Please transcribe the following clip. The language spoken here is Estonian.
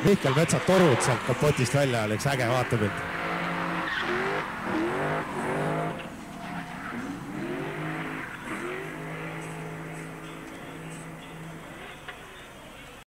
Mihkel Metsa torud sealt kapotist välja, oleks äge vaatepilt.